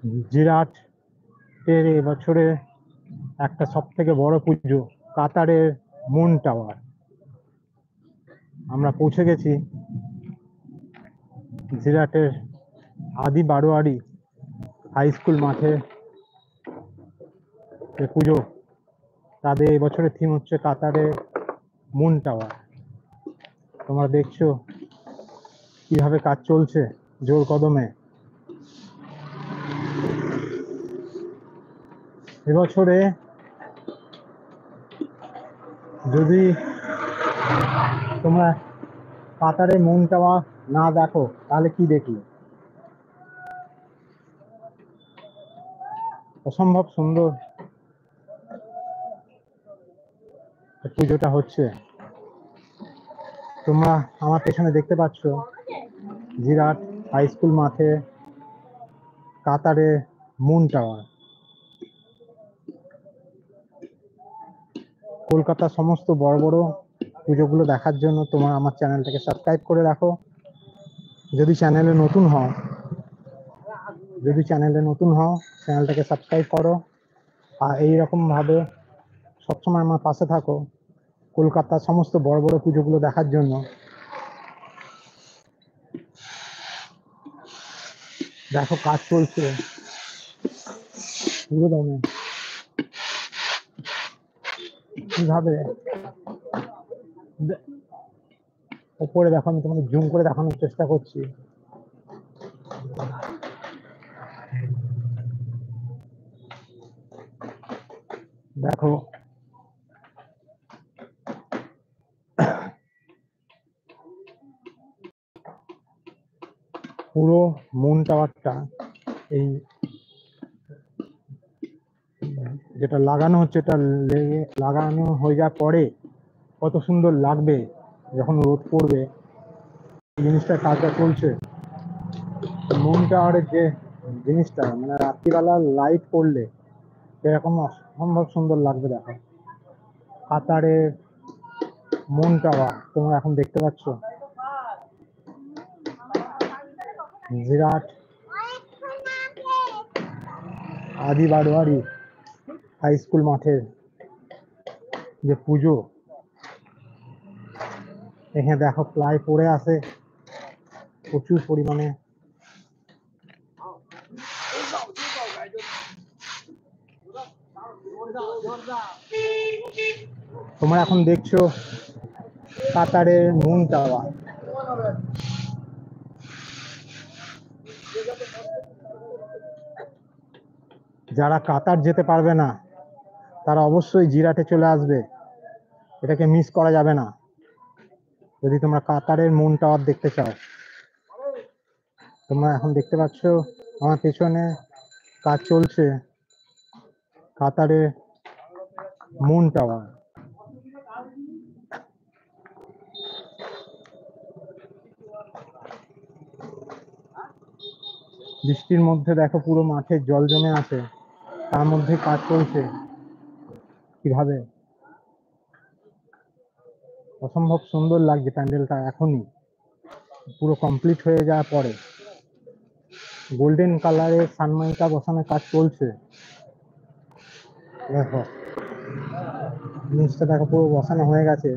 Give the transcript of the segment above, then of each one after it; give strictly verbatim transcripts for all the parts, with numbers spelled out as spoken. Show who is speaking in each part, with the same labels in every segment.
Speaker 1: জিরাটের এবছরে একটা সব থেকে বড় পুজো, কাতারের মুন টাওয়ার। আমরা পৌঁছে গেছি জিরাটের আদি বারোয়ারি হাই স্কুল মাঠে। যে পুজো, তাদের এবছরের থিম হচ্ছে কাতারের মুন টাওয়ার। তোমরা দেখছো কিভাবে কাজ চলছে জোর কদমে। এবছরে যদি তোমরা কাতারের মুন টাওয়ার না দেখো তাহলে কি দেখলে? অসম্ভব সুন্দর পুজোটা হচ্ছে। তোমরা আমার পেছনে দেখতে পাচ্ছ জিরাট হাই স্কুল মাঠে কাতারে মুন টাওয়ার। কলকাতার সমস্ত বড় বড় পুজোগুলো দেখার জন্য তোমরা আমার চ্যানেলটাকে সাবস্ক্রাইব করে রাখো। যদি চ্যানেলে নতুন হও যদি চ্যানেলে নতুন হও চ্যানেলটাকে সাবস্ক্রাইব করো, আর এইরকম ভাবে সবসময় আমার পাশে থাকো কলকাতার সমস্ত বড় বড় পুজোগুলো দেখার জন্য। দেখো কাজ চলছে পুরো দমে, কিভাবে উপরে দেখো। আমি তোমাকে জুম করে দেখানোর চেষ্টা করছি। দেখো পুরো মুন টাওয়ারটা, এই যেটা লাগানো হচ্ছে এটা লেগে লাগানো হয়ে যাওয়ার পরে কত সুন্দর লাগবে যখন রোদ পড়বে। জিনিসটা কাজটা চলছে মুন টাওয়ারের যে জিনিসটা, মানে রাত্রিবেলা লাইট পড়লে এরকম অসম্ভব সুন্দর লাগবে। দেখো কাতারের মুন টাওয়ার তোমরা এখন দেখতে পাচ্ছ জিরাট আদি বারোয়ারি হাই স্কুল মাঠের যে পুজো। এখানে দেখো প্লাই পড়ে আছে প্রচুর পরিমাণে। তোমরা এখন দেখছো কাতারের মুন টাওয়ার। যারা কাতার যেতে পারবে না তারা অবশ্যই জিরাটে চলে আসবে, এটাকে মিস করা যাবে না যদি তোমরা কাতারের মুন টাওয়ার দেখতে চাও। তোমরা এখন দেখতে পাচ্ছ আমার পেছনে কাজ চলছে কাতারের মুন টাওয়ার। বৃষ্টির মধ্যে দেখো পুরো মাঠে জল জমে আছে, তার মধ্যে কাজ চলছে কিভাবে। অসম্ভব সুন্দর লাগছে প্যান্ডেলটা এখনই, পুরো কমপ্লিট হয়ে যাওয়ার পরে। গোল্ডেন কালারের সানমাইকা বসানোর কাজ চলছে। দেখো জিনিসটা দেখো পুরো বসানো হয়ে গেছে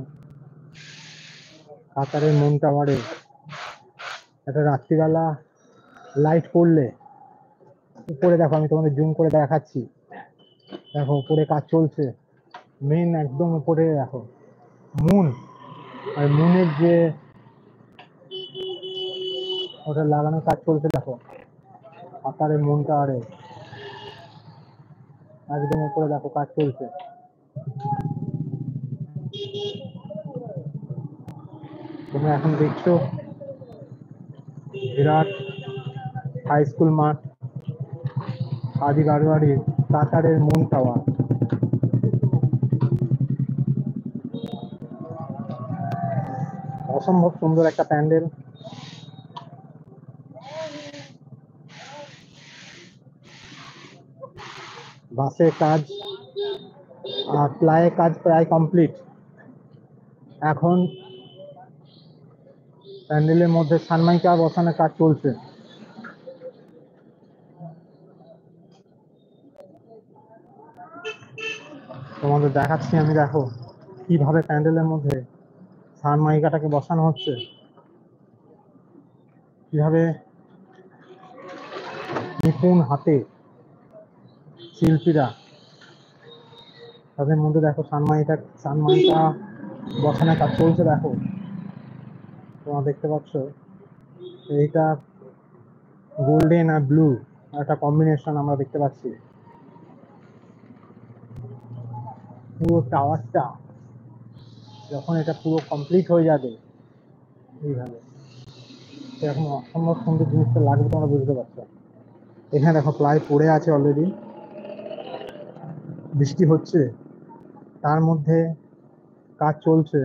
Speaker 1: কাতারের মুন টাওয়ারে। এটা রাত্রিবেলা লাইট পড়লে উপরে দেখো, আমি তোমাদের জুম করে দেখাচ্ছি। দেখো উপরে কাজ চলছে, মেন একদম উপরে দেখো মুন, আর মুনের যে ওটা লাগানোর কাজ চলছে। দেখো কাতারের মুন টাওয়ারে একদম উপরে দেখো কাজ চলছে। তোমরা এখন দেখছো বিরাট হাই স্কুল মাঠ আদি বারোয়ারি কাতারের মুন টাওয়ার। অসম্ভব সুন্দর একটা প্যান্ডেল। বাসের কাজ আর প্লাইয়ের কাজ প্রায় কমপ্লিট। এখন প্যান্ডেলের মধ্যে সানমাইকা বসানোর কাজ চলছে। তোমাদের দেখাচ্ছি আমি, দেখো কিভাবে প্যান্ডেলের মধ্যে সানমাইকাটাকে বসানো হচ্ছে, কিভাবে নিপুণ হাতে শিল্পীরা তাদের মধ্যে দেখো সানমাইকা সানমাইকা বসানোর কাজ চলছে। দেখো তোমরা দেখতে পাচ্ছ এইটা গোল্ডেন আর ব্লু একটা কম্বিনেশন আমরা দেখতে পাচ্ছি। পুরো টাওয়ারটা যখন এটা পুরো কমপ্লিট হয়ে যাবে এইভাবে এরকম অসম্ভব সুন্দর জিনিসটা লাগবে, তোমরা বুঝতে পারছো। এখানে দেখো প্লাই পড়ে আছে অলরেডি, বৃষ্টি হচ্ছে, তার মধ্যে কাজ চলছে।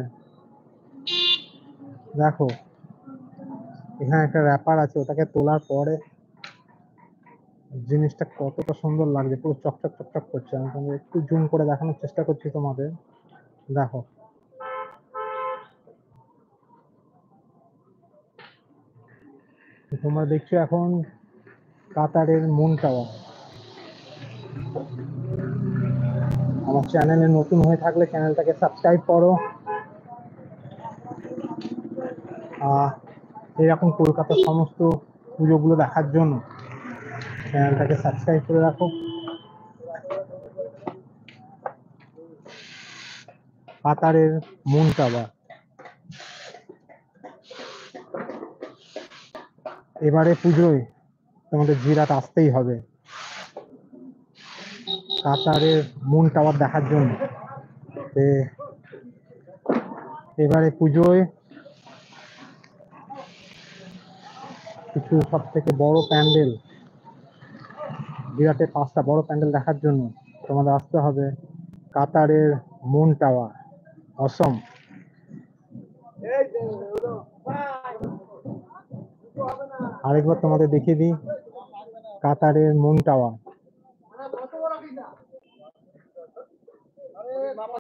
Speaker 1: দেখো এখানে একটা র্যাপার আছে, ওটাকে তোলার পরে জিনিসটা কতটা সুন্দর লাগছে, পুরো চকচক চকচক করছে। আমি তোমাদের একটু জুম করে দেখানোর চেষ্টা করছি তোমাদের। দেখো তোমরা দেখছো এখন কাতারের মুন টাওয়ার। আমার চ্যানেলে নতুন হয়ে থাকলে চ্যানেলটাকে সাবস্ক্রাইব করো। আহ এরকম কলকাতার সমস্ত পুজোগুলো দেখার জন্য চ্যানেলটাকে সাবস্ক্রাইব করে রাখো। কাতারের মুন টাওয়ার এবারে পুজোয় তোমাদের জিরাট আসতেই হবে কাতারের মুন টাওয়ার দেখার জন্য। এবারে পুজোয় কিছু সব থেকে বড় প্যান্ডেল, জিরাটের পাঁচটা বড় প্যান্ডেল দেখার জন্য তোমাদের আসতে হবে কাতারের মুন টাওয়ার। অসম। আরেকবার তোমাদের দেখিয়ে দিই কাতারের মুন টাওয়ার।